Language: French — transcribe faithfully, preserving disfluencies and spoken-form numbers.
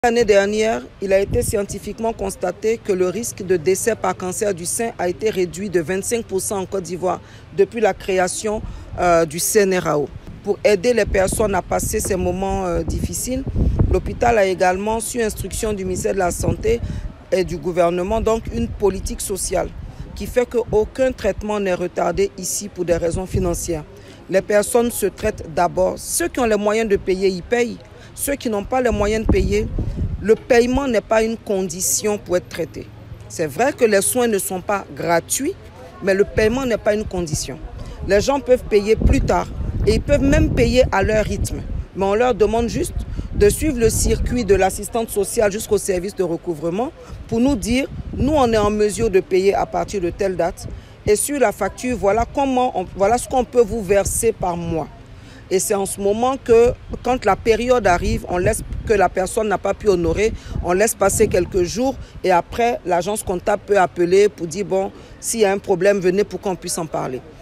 L'année dernière, il a été scientifiquement constaté que le risque de décès par cancer du sein a été réduit de vingt-cinq pour cent en Côte d'Ivoire depuis la création euh, du C N R A O. Pour aider les personnes à passer ces moments euh, difficiles, l'hôpital a également, sur instruction du ministère de la Santé et du gouvernement, donc une politique sociale qui fait qu'aucun traitement n'est retardé ici pour des raisons financières. Les personnes se traitent d'abord. Ceux qui ont les moyens de payer, ils payent. Ceux qui n'ont pas les moyens de payer, le paiement n'est pas une condition pour être traité. C'est vrai que les soins ne sont pas gratuits, mais le paiement n'est pas une condition. Les gens peuvent payer plus tard et ils peuvent même payer à leur rythme. Mais on leur demande juste de suivre le circuit de l'assistante sociale jusqu'au service de recouvrement pour nous dire, nous on est en mesure de payer à partir de telle date et sur la facture, voilà, comment on, voilà ce qu'on peut vous verser par mois. Et c'est en ce moment que, quand la période arrive, on laisse que la personne n'a pas pu honorer, on laisse passer quelques jours et après, l'agence comptable peut appeler pour dire, bon, s'il y a un problème, venez pour qu'on puisse en parler.